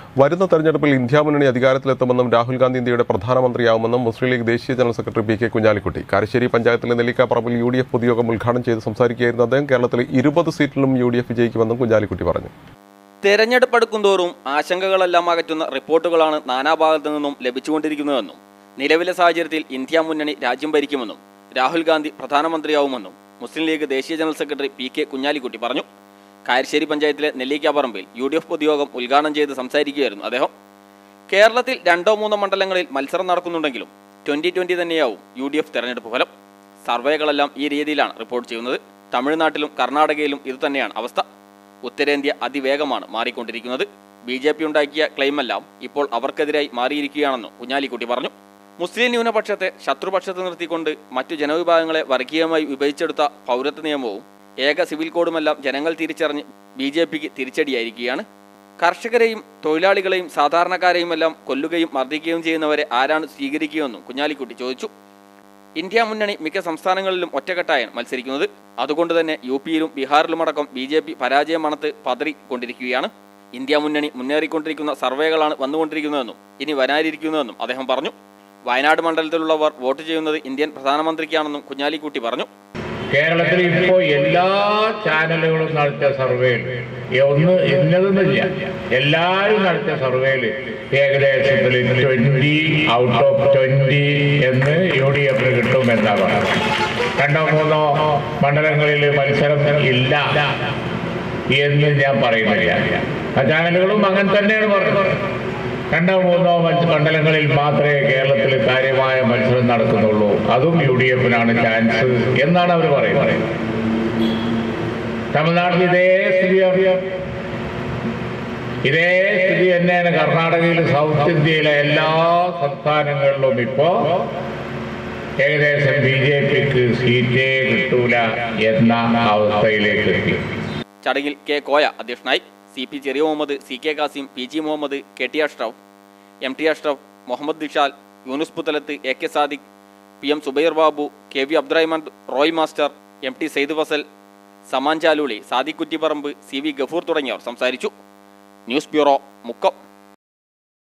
വരുന്ന തെരഞ്ഞെടുപ്പിൽ ഇന്ത്യ മുന്നണി അധികാരത്തിലെത്തുമെന്നും രാഹുൽ ഗാന്ധി ഇന്ത്യയുടെ പ്രധാനമന്ത്രിയാവുമെന്നും മുസ്ലിം ലീഗ് ദേശീയ general secretary P K Kunhalikutty. Karassery പഞ്ചായത്തിലെ നെല്ലിക്കാപ്പറമ്പിൽ UDF പൊതുയോഗം ഉദ്ഘാടനം ചെയ്ത് സംസാരിക്കുകയായിരുന്നു അദ്ദേഹം. കേരളത്തിലെ 20 സീറ്റിലും UDF വിജയിക്കുമെന്നും കുഞ്ഞാലിക്കുട്ടി പറഞ്ഞു. തെരഞ്ഞെടുപ്പ് അടുക്കുന്തോറും ആശങ്കകളെല്ലാം അകറ്റുന്ന റിപ്പോർട്ടുകളാണ് നാനാഭാഗത്തു നിന്നും ലഭിച്ചുകൊണ്ടിരിക്കുന്നതെന്നും നിലവിലെ സാഹചര്യത്തിൽ ഇന്ത്യ മുന്നണി രാജ്യം ഭരിക്കുമെന്നും രാഹുൽ ഗാന്ധി പ്രധാനമന്ത്രിയാവുമെന്നും മുസ്ലിം ലീഗ് ദേശീയ general secretary P K Kunhalikutty പറഞ്ഞു. കാരശ്ശേരി പഞ്ചായത്തിലെ നെല്ലിക്കാപ്പറമ്പിൽ UDF പൊതുയോഗം ഉദ്ഘാടനം ചെയ്ത് സംസാരിക്കുകയായിരുന്നു അദ്ദേഹം. കേരളത്തിൽ 2-3 മണ്ഡലങ്ങളിൽ മത്സരം നടക്കുന്നുണ്ടെങ്കിലും 2020 തന്നെയാവും UDF തെരഞ്ഞെടുപ്പ് ഫലം. സർവേകളെല്ലാം ഈ രീതിയിലാണ് റിപ്പോർട്ട് ചെയ്യുന്നത്. തമിഴ്നാട്ടിലും കർണാടകയിലും ഇതുതന്നെയാണ് അവസ്ഥ. ഉത്തരേന്ത്യ അതിവേഗമാണ് മാറിക്കൊണ്ടിരിക്കുന്നത്. BJP ഉണ്ടാക്കിയ ക്ലെയിമെല്ലാം ഇപ്പോൾ അവർക്കെതിരായി മാറിയിരിക്കുകയാണെന്നും കുഞ്ഞാലിക്കുട്ടി പറഞ്ഞു. മുസ്ലിം ന്യൂനപക്ഷത്തെ ശത്രുപക്ഷത്ത് നിർത്തിക്കൊണ്ട് മറ്റു ജനവിഭാഗങ്ങളെ വർഗീയമായി വിഭജിച്ചെടുത്ത പൗരത്വ നിയമവും ഏക സിവിൽ കോഡുമെല്ലാം ജനങ്ങൾ തിരിച്ചറിഞ്ഞ് BJPക്ക് തിരിച്ചടിയായിരിക്കുകയാണ്. കർഷകരെയും തൊഴിലാളികളെയും സാധാരണക്കാരെയും എല്ലാം കൊല്ലുകയും മർദ്ദിക്കുകയും ചെയ്യുന്നവരെ ആരാണ് സ്വീകരിക്കുകയെന്നും കുഞ്ഞാലിക്കുട്ടി ചോദിച്ചു. ഇന്ത്യ മുന്നണി മിക്ക സംസ്ഥാനങ്ങളിലും ഒറ്റക്കെട്ടായാണ് മത്സരിക്കുന്നത്. അതുകൊണ്ട് തന്നെ UPയിലും ബീഹാറിലുമടക്കം BJP പരാജയം മണത്ത് പതറിക്കൊണ്ടിരിക്കുകയാണ്. ഇന്ത്യ മുന്നണി മുന്നേറിക്കൊണ്ടിരിക്കുന്ന സർവേകളാണ് വന്നുകൊണ്ടിരിക്കുന്നതെന്നും ഇനി വരാനിരിക്കുന്നതെന്നും അദ്ദേഹം പറഞ്ഞു. വയനാട് മണ്ഡലത്തിലുള്ളവർ വോട്ട് ചെയ്യുന്നത് ഇന്ത്യൻ പ്രധാനമന്ത്രിക്കാണെന്നും കുഞ്ഞാലിക്കുട്ടി പറഞ്ഞു. കേരളത്തിൽ ഇപ്പോൾ എല്ലാ ചാനലുകളും നടത്തിയ സർവേയിൽ ഒന്ന് ഇന്നതൊന്നുമില്ല, എല്ലാവരും നടത്തിയ സർവേയിൽ ഏകദേശത്തിൽ 20 ഔട്ട് ഓഫ് 20 എന്ന് UDF കിട്ടുമെന്നാണ് പറയുന്നത്. 2-3 മണ്ഡലങ്ങളിൽ മത്സരം ഇല്ല എന്ന് ഞാൻ പറയുന്നില്ല. ആ ചാനലുകളും അങ്ങനെ തന്നെയാണ് പറഞ്ഞത്. 2-3 മണ്ഡലങ്ങളിൽ മാത്രമേ കേരളത്തിൽ കാര്യമായ മത്സരം നടക്കുന്നുള്ളൂ, അതും UDFനാണ് ചാൻസ് എന്നാണ് അവർ പറയുന്നത്. തമിഴ്നാട്ടിൽ ഇതേ സ്ഥിതി തന്നെയാണ്. കർണാടകയിൽ, സൗത്ത് ഇന്ത്യയിലെ എല്ലാ സംസ്ഥാനങ്ങളിലും ഇപ്പോൾ ഏകദേശം BJPക്ക് സീറ്റേ കിട്ടൂല എന്ന അവസ്ഥയിലേക്ക് എത്തി. ചടങ്ങിൽ K. കോയ അധ്യക്ഷനായി. CP Cheriya Muhammad, CK Kasim, PG Muhammad, KT Ashraf, MT Ashraf, Muhammad Dishal, Yunus Puthalath, AK Sadiq, PM Zubair Babu, KV Abdurahman, Roy master, MT Sayed Fazal, Saman Chaluli, Sadiq Kuttiparamba, CV Gafoor തുടങ്ങിയവർ സംസാരിച്ചു. News bureau, Mukkam.